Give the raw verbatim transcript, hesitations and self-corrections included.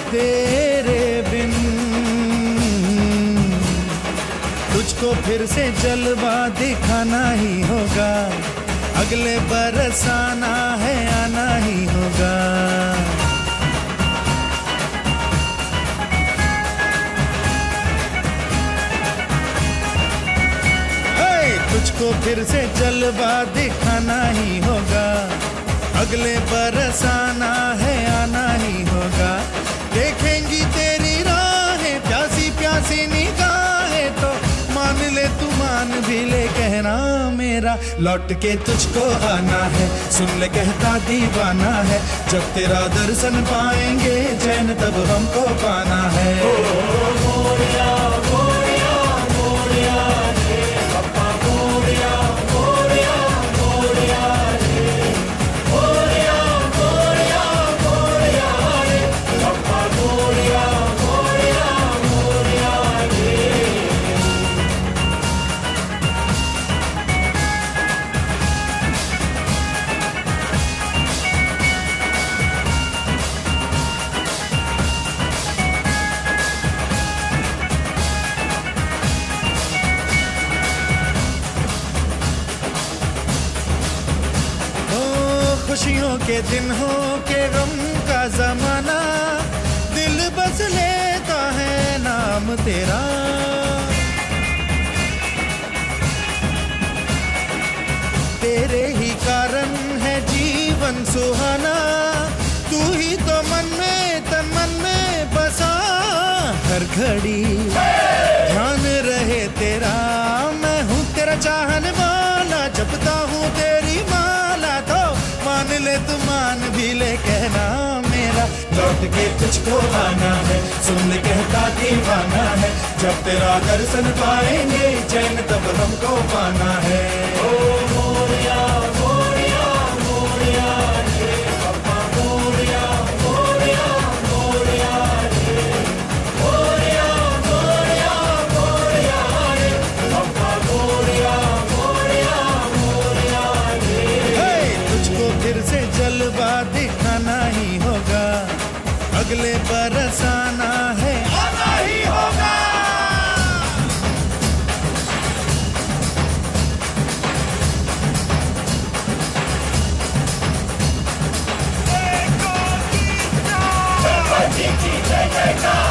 तेरे बिन। तुझको फिर से जलवा दिखाना ही होगा, अगले बरस आना है आना ही होगा। तुझको फिर से जलवा दिखाना ही होगा, अगले बरस आना है आना ही होगा। देखेंगी तेरी राहें प्यासी प्यासी निगाहें, तो मान ले तू मान भी ले कहना मेरा, लौट के तुझको आना है। सुन ले कहता दीवाना है, जब तेरा दर्शन पाएंगे चैन तब हमको पाना है। ओ, मोरिया, मोरिया, मोरिया, खुशियों के दिन हो के गम का जमाना, दिल बस लेता है नाम तेरा। तेरे ही कारण है जीवन सुहाना, तू ही तो मन में तन मन में बसा। हर घड़ी ध्यान रहे तेरा, मैं हूँ तेरा चाहने वाला, जपता हूँ तेरी माला, तो मान ले तू मान भी ले कहना मेरा, लौट के तुझको आना है। सुन ले कहता दीवाना है, जब तेरा दर्शन पाएंगे चैन तब हमको पाना है। ओ मोरिया, मोरिया, मोरिया रे बाबा, मोरिया, मोरिया, मोरिया रे, मोरिया, मोरिया, मोरिया रे बाबा, मोरिया, मोरिया, मोरिया रे। तुझको फिर से जलवा दिखाना ही होगा, अगले बरस आना है आना ही होगा। जय जय